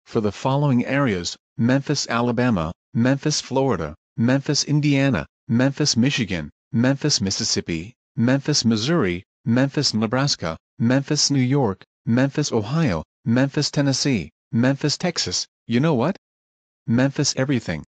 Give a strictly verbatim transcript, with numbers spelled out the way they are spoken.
for the following areas: Memphis, Alabama; Memphis, Florida; Memphis, Indiana; Memphis, Michigan; Memphis, Mississippi; Memphis, Missouri; Memphis, Nebraska; Memphis, New York; Memphis, Ohio; Memphis, Tennessee; Memphis, Texas. You know what? Memphis everything.